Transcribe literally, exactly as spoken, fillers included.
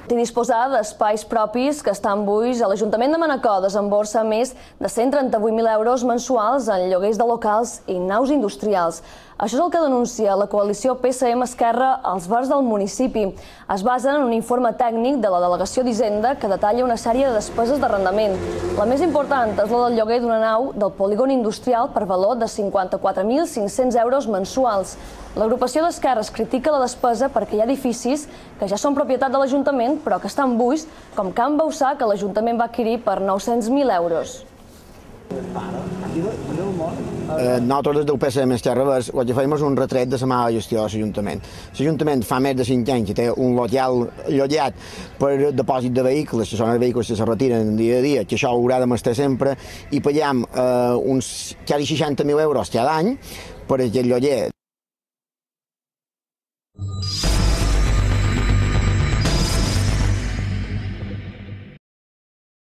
I disposar d'espais propis que estan buits, a l'Ajuntament de Manacor desemborsa més de cent trenta-vuit mil euros mensuals en lloguers de locals i naus industrials. Això és el que denuncia la coalició P S M Esquerra als bars del municipi. Es basen en un informe tècnic de la Delegació d'Hisenda que detalla una sèrie de despeses d'arrendament. La més important és la del lloguer d'una nau del polígon industrial per valor de cinquanta-quatre mil cinc-cents euros mensuals. L'agrupació d'esquerres critica la despesa perquè hi ha edificis que ja són propietat de l'Ajuntament però que estan buits, com Can Bausà, que l'Ajuntament va adquirir per nou-cents mil euros. Nosaltres des del P S M Esquerra el que fem és un retret de la mala gestió de l'Ajuntament. L'Ajuntament fa més de cinc anys que té un local llogat per depòsit de vehicles, que són els vehicles que se retiren dia a dia, que això haurà de estar sempre, i paguem uns quasi seixanta mil euros cada any per aquest lloguer